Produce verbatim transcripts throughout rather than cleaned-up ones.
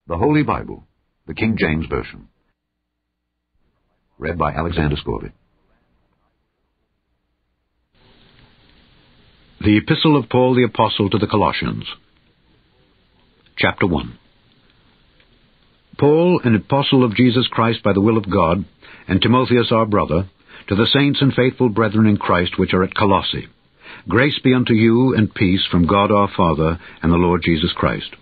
The Holy Bible, the King James Version. Read by Alexander Scorby. The Epistle of Paul the Apostle to the Colossians. Chapter one. Paul, an apostle of Jesus Christ by the will of God, and Timotheus our brother, to the saints and faithful brethren in Christ which are at Colossae. Grace be unto you and peace from God our Father and the Lord Jesus Christ.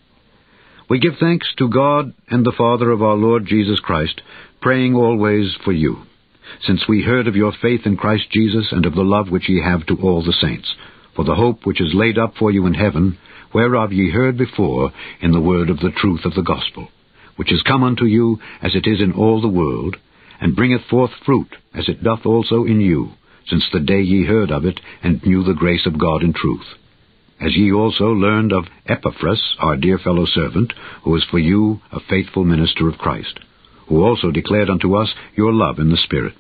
We give thanks to God and the Father of our Lord Jesus Christ, praying always for you, since we heard of your faith in Christ Jesus and of the love which ye have to all the saints, for the hope which is laid up for you in heaven, whereof ye heard before in the word of the truth of the gospel, which is come unto you as it is in all the world, and bringeth forth fruit, as it doth also in you, since the day ye heard of it, and knew the grace of God in truth. As ye also learned of Epaphras, our dear fellow servant, who is for you a faithful minister of Christ, who also declared unto us your love in the Spirit.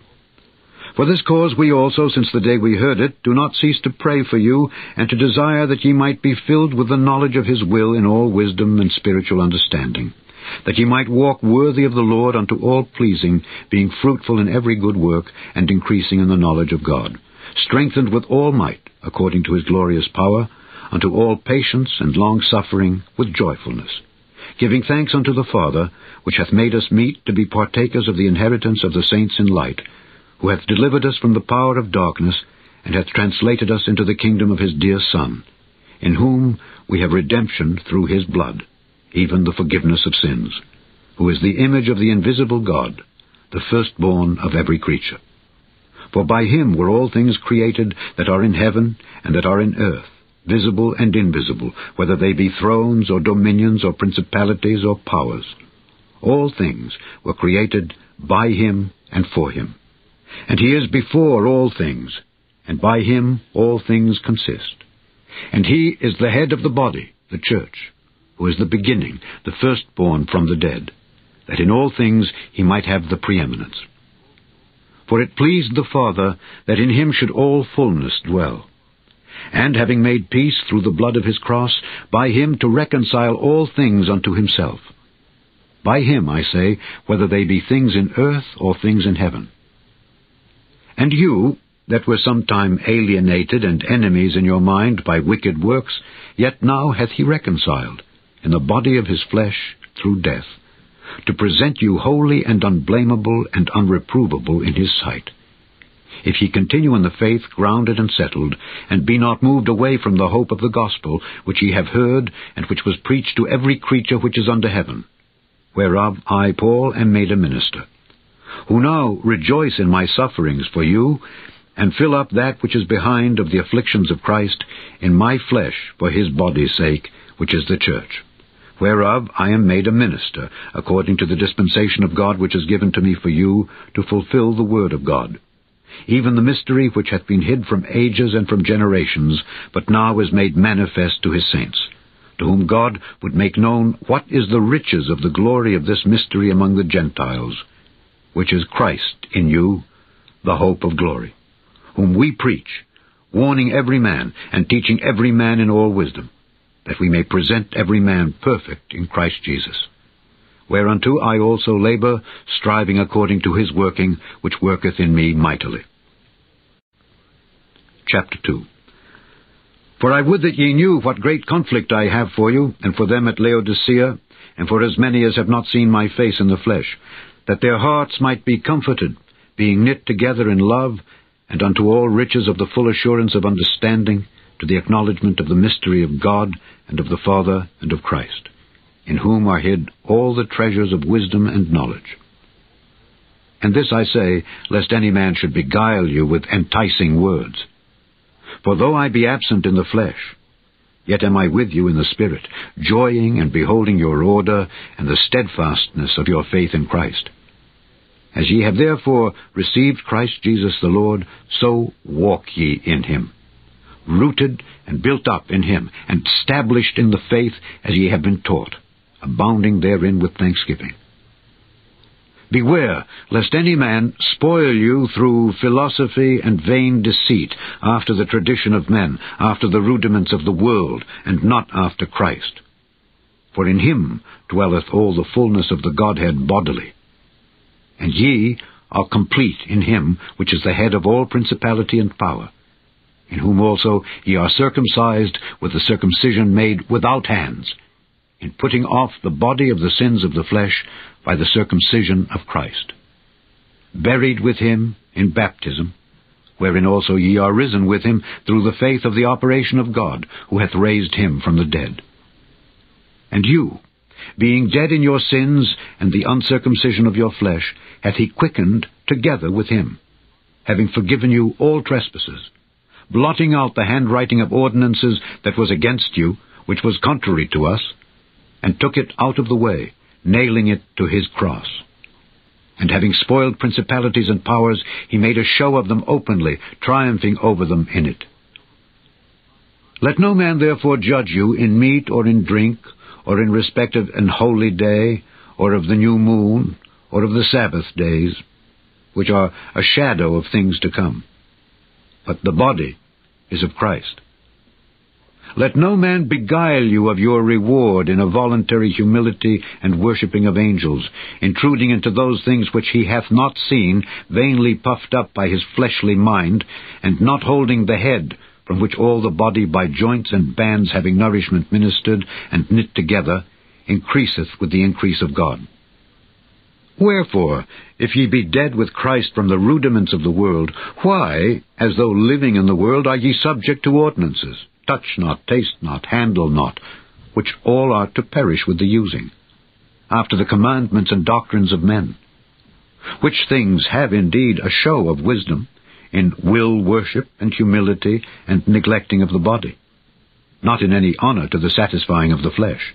For this cause we also, since the day we heard it, do not cease to pray for you, and to desire that ye might be filled with the knowledge of his will in all wisdom and spiritual understanding, that ye might walk worthy of the Lord unto all pleasing, being fruitful in every good work, and increasing in the knowledge of God, strengthened with all might, according to his glorious power, unto all patience and long-suffering with joyfulness, giving thanks unto the Father, which hath made us meet to be partakers of the inheritance of the saints in light, who hath delivered us from the power of darkness, and hath translated us into the kingdom of his dear Son, in whom we have redemption through his blood, even the forgiveness of sins, who is the image of the invisible God, the firstborn of every creature. For by him were all things created that are in heaven and that are in earth, visible and invisible, whether they be thrones or dominions or principalities or powers. All things were created by him and for him. And he is before all things, and by him all things consist. And he is the head of the body, the church, who is the beginning, the firstborn from the dead, that in all things he might have the preeminence. For it pleased the Father that in him should all fullness dwell, and having made peace through the blood of his cross, by him to reconcile all things unto himself. By him, I say, whether they be things in earth or things in heaven. And you, that were sometime alienated and enemies in your mind by wicked works, yet now hath he reconciled, in the body of his flesh, through death, to present you holy and unblameable and unreprovable in his sight. If ye continue in the faith, grounded and settled, and be not moved away from the hope of the gospel, which ye have heard, and which was preached to every creature which is under heaven, whereof I, Paul, am made a minister, who now rejoice in my sufferings for you, and fill up that which is behind of the afflictions of Christ in my flesh for his body's sake, which is the church, whereof I am made a minister, according to the dispensation of God which is given to me for you, to fulfill the word of God, even the mystery which hath been hid from ages and from generations, but now is made manifest to his saints, to whom God would make known what is the riches of the glory of this mystery among the Gentiles, which is Christ in you, the hope of glory, whom we preach, warning every man, and teaching every man in all wisdom, that we may present every man perfect in Christ Jesus. Whereunto I also labor, striving according to his working, which worketh in me mightily. Chapter two. For I would that ye knew what great conflict I have for you, and for them at Laodicea, and for as many as have not seen my face in the flesh, that their hearts might be comforted, being knit together in love, and unto all riches of the full assurance of understanding, to the acknowledgement of the mystery of God, and of the Father, and of Christ, in whom are hid all the treasures of wisdom and knowledge. And this I say, lest any man should beguile you with enticing words. For though I be absent in the flesh, yet am I with you in the Spirit, joying and beholding your order, and the steadfastness of your faith in Christ. As ye have therefore received Christ Jesus the Lord, so walk ye in him, rooted and built up in him, and established in the faith as ye have been taught, abounding therein with thanksgiving. Beware, lest any man spoil you through philosophy and vain deceit, after the tradition of men, after the rudiments of the world, and not after Christ. For in him dwelleth all the fullness of the Godhead bodily. And ye are complete in him which is the head of all principality and power, in whom also ye are circumcised with the circumcision made without hands, in putting off the body of the sins of the flesh by the circumcision of Christ, buried with him in baptism, wherein also ye are risen with him through the faith of the operation of God, who hath raised him from the dead. And you, being dead in your sins and the uncircumcision of your flesh, hath he quickened together with him, having forgiven you all trespasses, blotting out the handwriting of ordinances that was against you, which was contrary to us, and took it out of the way, nailing it to his cross. And having spoiled principalities and powers, he made a show of them openly, triumphing over them in it. Let no man therefore judge you in meat or in drink, or in respect of an holy day, or of the new moon, or of the Sabbath days, which are a shadow of things to come. But the body is of Christ. Let no man beguile you of your reward in a voluntary humility and worshipping of angels, intruding into those things which he hath not seen, vainly puffed up by his fleshly mind, and not holding the head, from which all the body by joints and bands having nourishment ministered and knit together, increaseth with the increase of God. Wherefore, if ye be dead with Christ from the rudiments of the world, why, as though living in the world, are ye subject to ordinances? Touch not, taste not, handle not, which all are to perish with the using, after the commandments and doctrines of men, which things have indeed a show of wisdom, in will worship and humility and neglecting of the body, not in any honor to the satisfying of the flesh.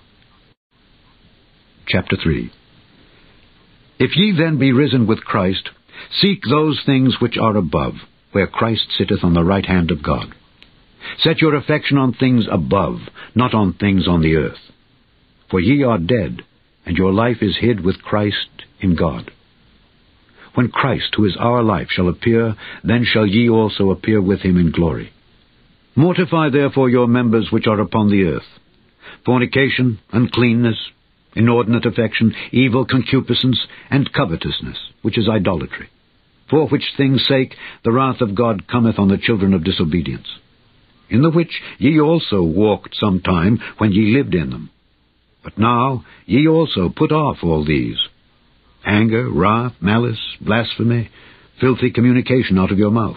Chapter three. If ye then be risen with Christ, seek those things which are above, where Christ sitteth on the right hand of God. Set your affection on things above, not on things on the earth. For ye are dead, and your life is hid with Christ in God. When Christ, who is our life, shall appear, then shall ye also appear with him in glory. Mortify therefore your members which are upon the earth: fornication, uncleanness, inordinate affection, evil concupiscence, and covetousness, which is idolatry. For which things' sake the wrath of God cometh on the children of disobedience, in the which ye also walked sometime when ye lived in them. But now ye also put off all these: anger, wrath, malice, blasphemy, filthy communication out of your mouth.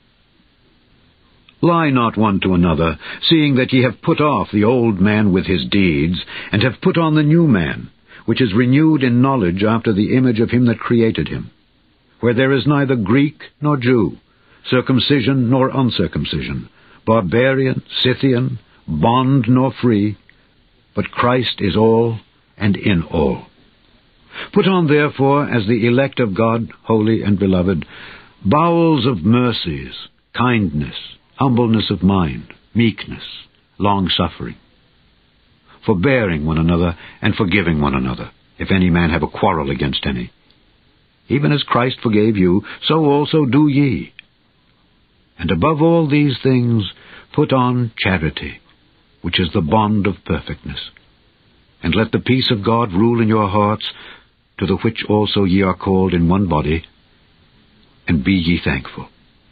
Lie not one to another, seeing that ye have put off the old man with his deeds, and have put on the new man, which is renewed in knowledge after the image of him that created him, where there is neither Greek nor Jew, circumcision nor uncircumcision, barbarian, Scythian, bond nor free, but Christ is all and in all. Put on therefore, as the elect of God, holy and beloved, bowels of mercies, kindness, humbleness of mind, meekness, long-suffering, forbearing one another, and forgiving one another, if any man have a quarrel against any. Even as Christ forgave you, so also do ye. And above all these things put on charity, which is the bond of perfectness. And let the peace of God rule in your hearts, to the which also ye are called in one body, and be ye thankful.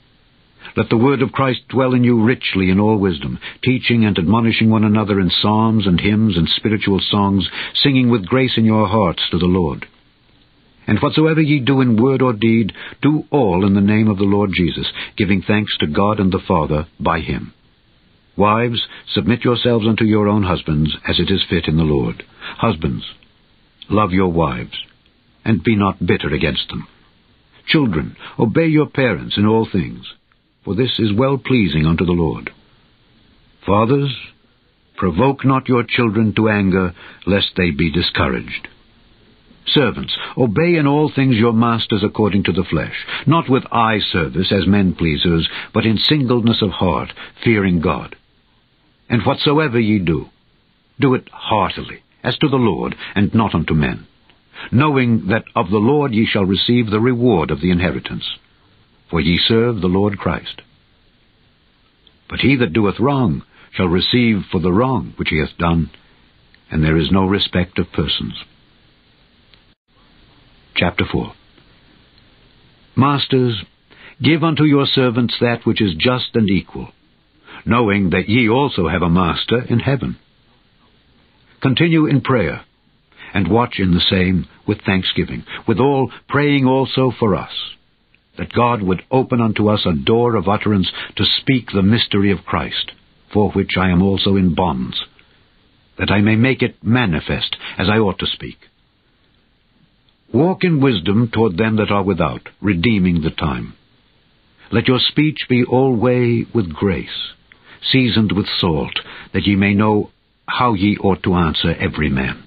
Let the word of Christ dwell in you richly in all wisdom, teaching and admonishing one another in psalms and hymns and spiritual songs, singing with grace in your hearts to the Lord. And whatsoever ye do in word or deed, do all in the name of the Lord Jesus, giving thanks to God and the Father by him. Wives, submit yourselves unto your own husbands, as it is fit in the Lord. Husbands, love your wives, and be not bitter against them. Children, obey your parents in all things, for this is well-pleasing unto the Lord. Fathers, provoke not your children to anger, lest they be discouraged. Servants, obey in all things your masters according to the flesh, not with eye service as men-pleasers, but in singleness of heart, fearing God. And whatsoever ye do, do it heartily, as to the Lord, and not unto men, knowing that of the Lord ye shall receive the reward of the inheritance. For ye serve the Lord Christ. But he that doeth wrong shall receive for the wrong which he hath done and there is no respect of persons. Chapter four. Masters, give unto your servants that which is just and equal, knowing that ye also have a Master in heaven. Continue in prayer, and watch in the same with thanksgiving, withal praying also for us, that God would open unto us a door of utterance to speak the mystery of Christ, for which I am also in bonds, that I may make it manifest as I ought to speak. Walk in wisdom toward them that are without, redeeming the time. Let your speech be alway with grace, seasoned with salt, that ye may know how ye ought to answer every man.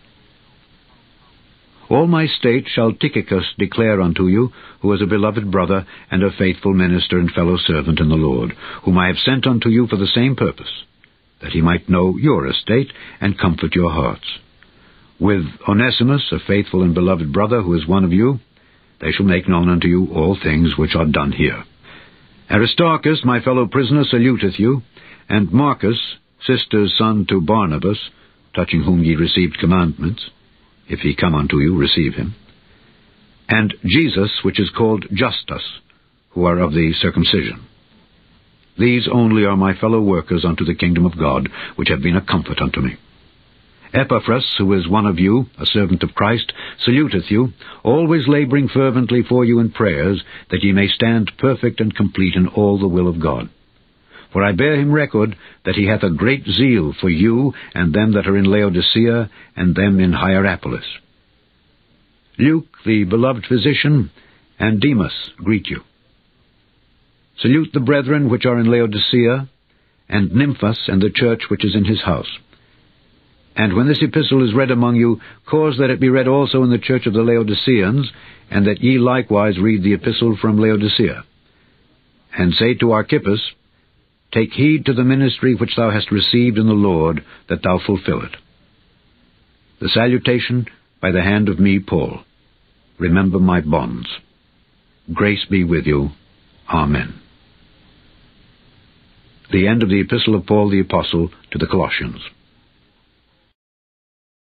All my state shall Tychicus declare unto you, who is a beloved brother, and a faithful minister and fellow servant in the Lord, whom I have sent unto you for the same purpose, that he might know your estate, and comfort your hearts. With Onesimus, a faithful and beloved brother, who is one of you, they shall make known unto you all things which are done here. Aristarchus, my fellow prisoner, saluteth you, and Marcus, sister's son to Barnabas, touching whom ye received commandments. If he come unto you, receive him. And Jesus, which is called Justus, who are of the circumcision. These only are my fellow workers unto the kingdom of God, which have been a comfort unto me. Epaphras, who is one of you, a servant of Christ, saluteth you, always laboring fervently for you in prayers, that ye may stand perfect and complete in all the will of God. For I bear him record that he hath a great zeal for you, and them that are in Laodicea, and them in Hierapolis. Luke, the beloved physician, and Demas greet you. Salute the brethren which are in Laodicea, and Nymphas, and the church which is in his house. And when this epistle is read among you, cause that it be read also in the church of the Laodiceans, and that ye likewise read the epistle from Laodicea. And say to Archippus, Take heed to the ministry which thou hast received in the Lord, that thou fulfill it. The salutation by the hand of me, Paul. Remember my bonds. Grace be with you. Amen. The end of the Epistle of Paul the Apostle to the Colossians.